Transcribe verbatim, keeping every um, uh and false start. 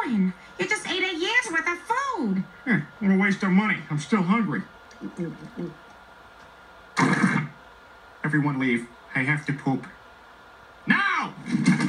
doing? You just ate a year's worth of food. Yeah, what a waste of money. I'm still hungry. Everyone leave. I have to poop. Now!